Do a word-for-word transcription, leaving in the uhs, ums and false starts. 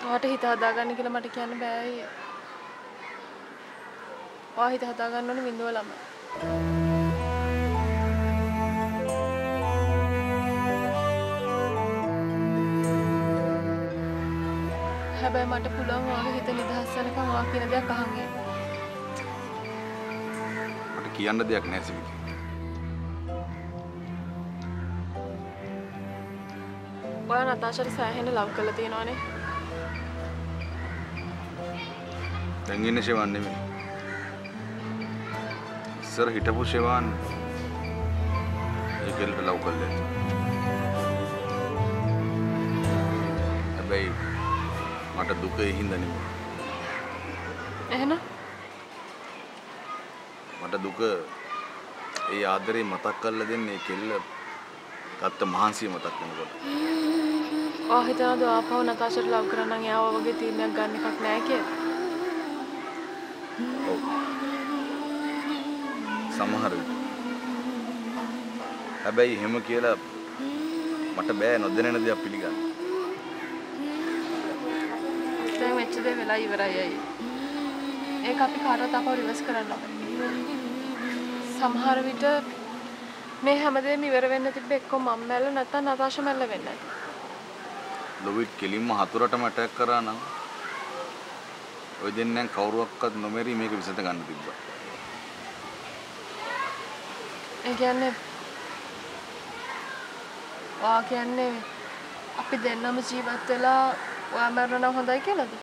ඔයාට හිත හදාගන්න කියලා මට කියන්න බෑ අයියේ. ඔයා හිත හදාගන්න ඕනේ විඳවලම. හැබැයි මට පුළුවන් ඔයාගේ හිත නිදහස් වෙනකම් ඔයා කියන දේක් අහන් ඉන්න. මට කියන්න දෙයක් නැහැ සිවික. ඔයා නතාෂාට සෑහෙන ලව් කරලා තියෙනවනේ. දැන් ඉන්නේ ෂෙවන් නෙමෙයි. ඉස්සර හිටපු ෂෙවන් ඒකෙල්ට ලව් කළේ. හැබැයි මට දුක ඒ හින්දා නෙමෙයි. එහෙනම් මට දුක ඒ ආදරේ මතක් කරලා දෙන්නේ කෙල්ල ගත්ත මහන්සිය මතක් වෙනකොට. ඔයා හිතනද ආපහු නතාෂාට ලව් කරන්න නම් එයාව වගේ තීරණයක් ගන්න එකක් නෑ කියලා? ඔව්. සමහර විට. හැබැයි එහෙම කියලා මට බෑ නොදැනෙන දේක් පිළිගන්න. දැන් වෙච්ච දේ වෙලා ඉවරයි අයියේ. ඒක අපි කාටවත් අපව රිවර්ස් කරන්න බෑ. සමහර විට මේ හැමදේම ඉවර වෙන්න තිබ්බ එක්ක මම මැල්ල නැත්නම් නතාෂා මැල්ල වෙන්න ඇති. ලොවිට් කෙලින්ම හතුරටම ඇටැක් කරා නම් ඔය දෙන්නෙන් කවුරුවක්වත් නොමෙරි මේක විසඳ ගන්න තිබ්බා. ඒ කියන්නේ ඔයා කියන්නේ අපි දෙන්නම ජීවත් වෙලා ඔයා මැරුණා නම් හොඳයි කියලාද?